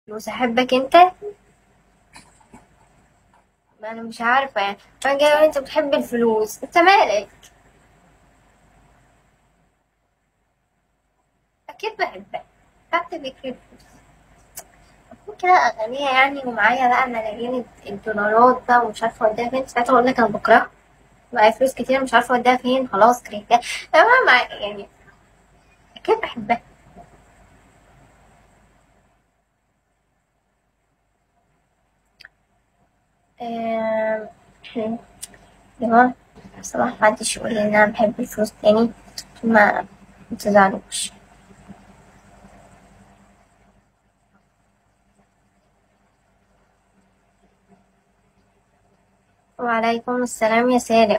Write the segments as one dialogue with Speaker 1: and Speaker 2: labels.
Speaker 1: فلوس احبك انت. ما انا مش عارفه يعني. انا جاي اقول انت بتحب الفلوس، انت مالك؟ اكيد بحبك. خدت فكرة الفلوس. أكون كده اغنية يعني، ومعايا بقى ملايين الدولارات بقى، ومش عارفه اوديها فين. ساعتها اقول لك انا بكرهها. معايا فلوس كتير مش عارفه اوديها فين، خلاص كرهتها. تمام يعني. اكيد بحبها. آم، تمام. بصراحة محدش يقول لي ان انا بحب الفلوس تاني. ما متزعلوش. وعليكم السلام يا سالم.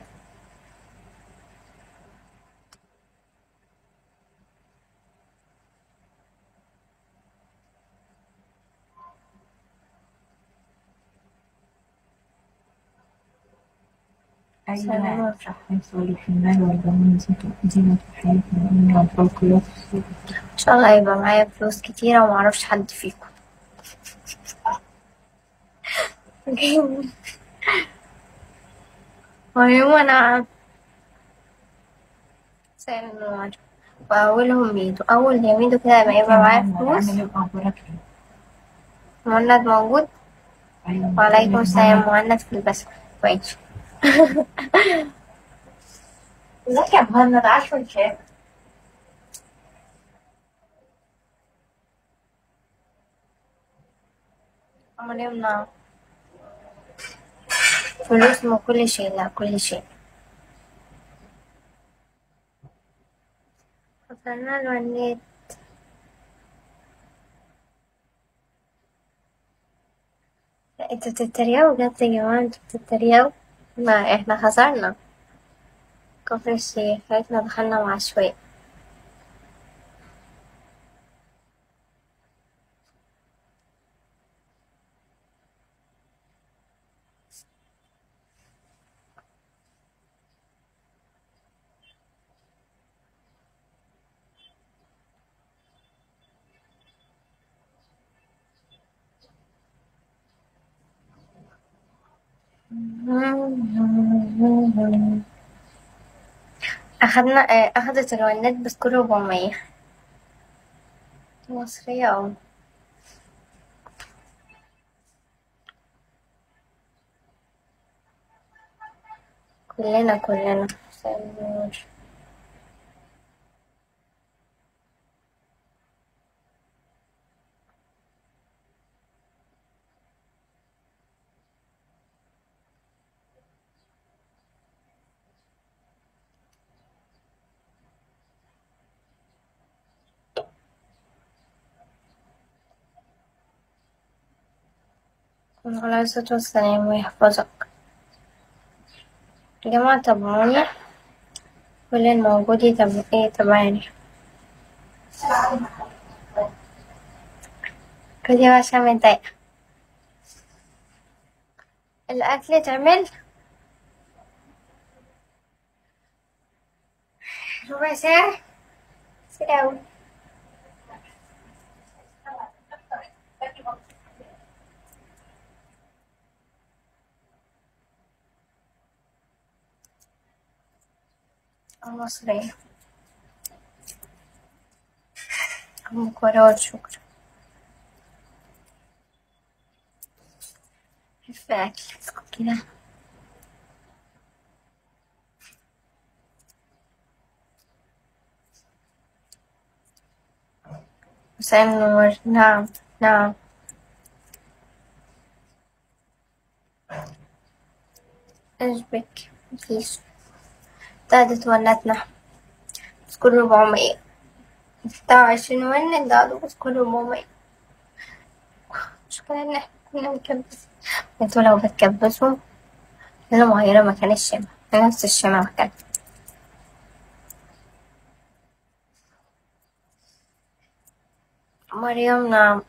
Speaker 2: أيوة
Speaker 1: سلام.
Speaker 2: صح، صالح المال والبنون زينة الحياة الدنيا والفلقيات الصغرى.
Speaker 1: ان شاء الله يبقى معايا فلوس كتيرة ومعرفش حد فيكم. المهم انا سلام. واولهم ميدو، اول يا ميدو كده لما
Speaker 2: ازيك
Speaker 1: يبقى
Speaker 2: يا
Speaker 1: معايا
Speaker 2: مهند، عامل
Speaker 1: فلوس.
Speaker 2: ايه وأخبارك ايه؟
Speaker 1: مهند موجود.
Speaker 2: أيوة
Speaker 1: وعليكم
Speaker 2: بقولك
Speaker 1: السلام
Speaker 2: مهند.
Speaker 1: مهند في البث. كويس.
Speaker 2: ازيك يا مهند، عارفة الكام؟
Speaker 1: امال يمنع. فلوس من كل شيء، لا كل شيء. فانا الونيت. انتوا بتتريقوا بجد يا جماعة، انتوا بتتريقوا. ما احنا خسرنا. كفر الشيخ احنا دخلنا مع شوية. أخدت الونات بسكور 400. مصرية أوي. كلنا سنور. عليه الصلاة والسلام ويحفظك. يا جماعة تابعوني. كل الموجود تابعني. كل يوم عشان متضايقة. الأكل اتعمل. ربع ساعة. كتير أوي. المصرية. مكرونة شكرا. في أكل كده. مساء النور. نعم. نعم. أشبك. كيس. ابتدت ونتنا. بسكور 400. 26 ون ده بسكور 400. المشكلة إن احنا كنا بنكبس. انتوا لو بتكبسوا أنا مغيرة مكان الشمع. نفس الشمع مكان. مريم نعم.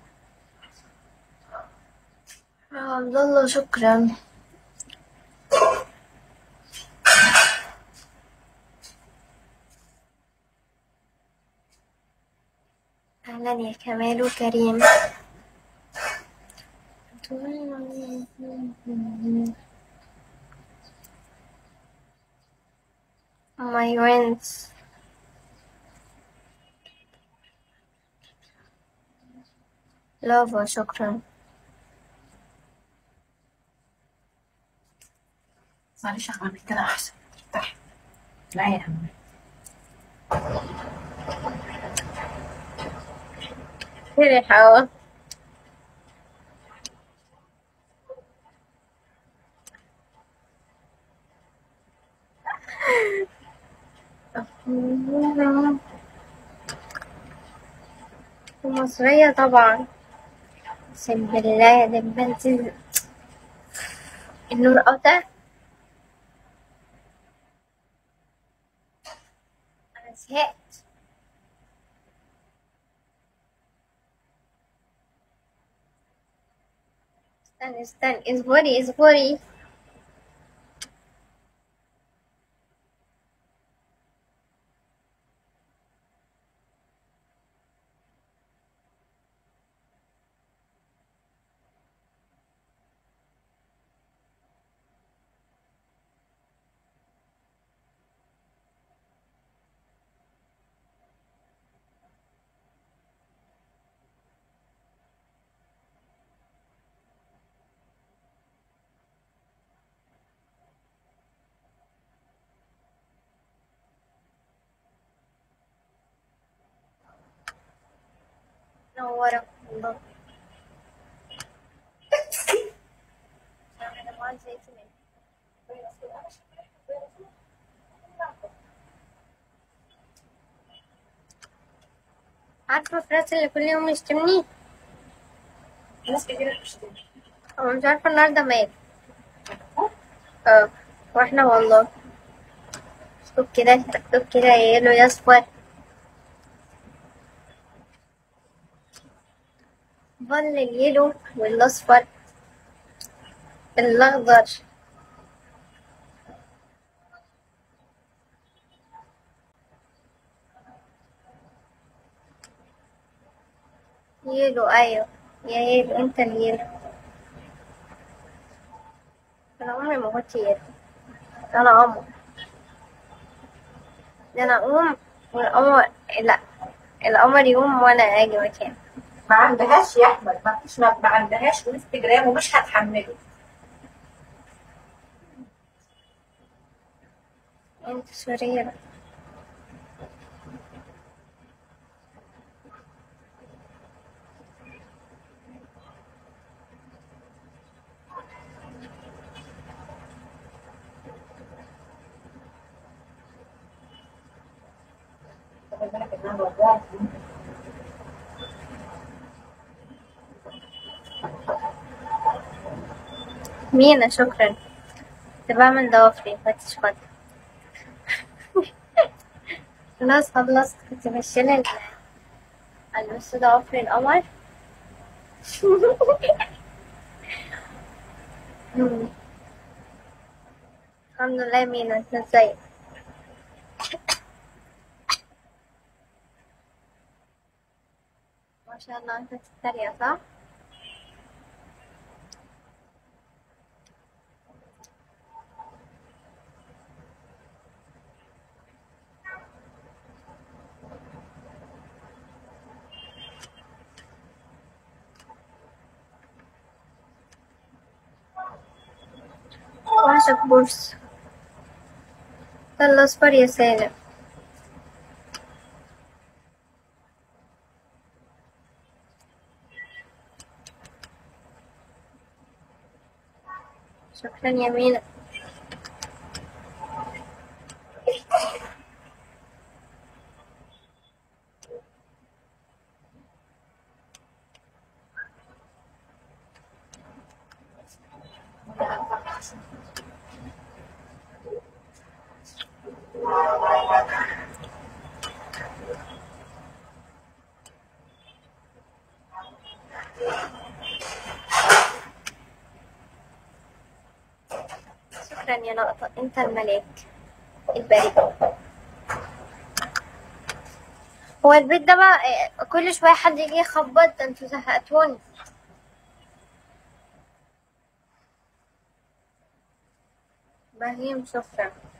Speaker 1: عبد الله شكرا. أهلا يا كمال وكريم. my wins. لافا شكرا.
Speaker 2: معلش هعمل كده احسن. تحت. لا يا عم.
Speaker 1: فرحة. مصرية طبعا. اقسم بالله ده بنزل النور قطع. انا زهقت. استني اصبري. نورك والله. انا ما زهقت منك. عارفة فراس اللي كل يوم يشتمني؟
Speaker 2: ناس كتير بتشتري.
Speaker 1: هو مش عارفة النهاردة مات. اه واحنا والله اكتب كده يلو يصفر. ظل اليلو والاصفر الاخضر. يلو ايوه يا يلو انت اليلو. انا عمري ما كنت يلو. انا قمر. ده انا اقوم والقمر لا القمر يقوم وانا اجي مكانه.
Speaker 2: ما عندهاش يا احمد، ما فيش، ما عندهاش انستجرام ومش هتحمله.
Speaker 1: انت سورية بقى.
Speaker 2: خلي بالك ان انا وجعت.
Speaker 1: مينا شكرا. كنت بعمل ضوافري مفتش خالص. خلصت كنت بشيل البس ضوافري القمر. الحمد لله. مينا انت ازيك؟ ما شاء الله انت بتتريق صح؟ وحشك بورس. ده الأصفر يا سالم. شكرا يا مينا. شكرا يا نقطة انت الملاك البريء. هو البيت ده بقى كل شوية حد يجي يخبط. ده انتوا زهقتوني. مريم شكرا.